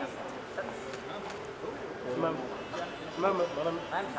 Ma'am, madam.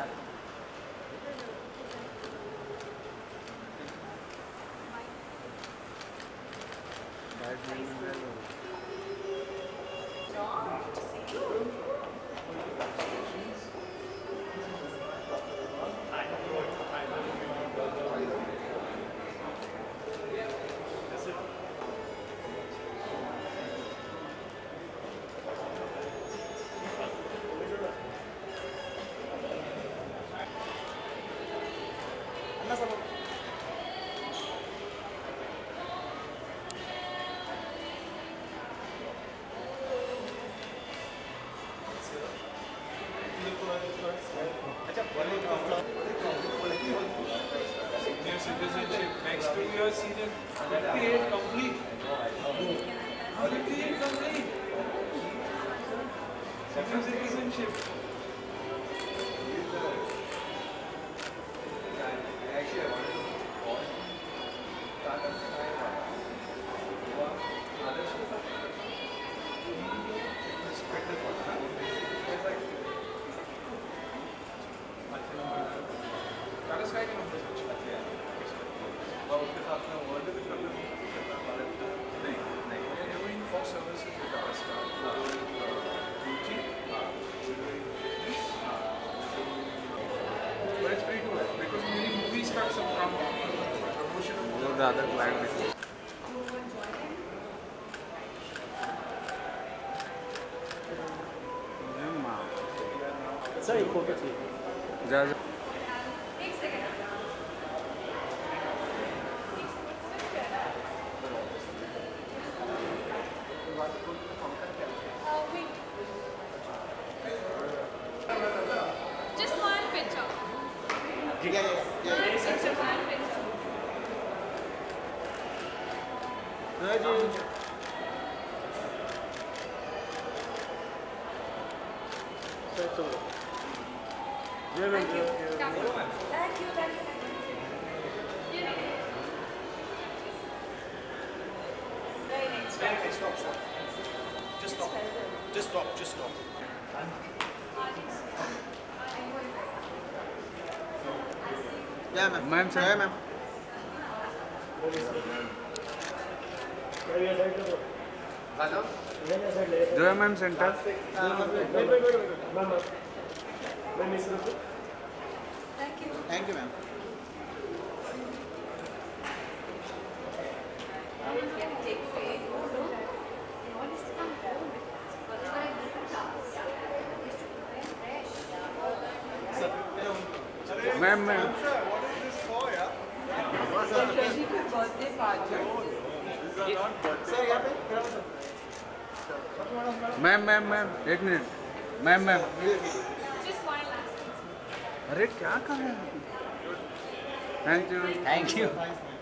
Senior citizenship. Next 2 years, senior 58 complete. 58 complete. Senior citizenship. The other client. Sir, एक photo चाहिए. जा Just one picture. Just one picture. Thank you. Very nice. Stop. Just stop. Yeah, ma'am. Ma'am, sir. Yeah, ma'am. जो है ma'am centre. Thank you, ma'am. Ma'am ma'am What is this for, yeah? Birthday party. Ma'am एक minute. Ma'am Just one last thing. अरे क्या कर रहे हैं? Thank you. Thank you.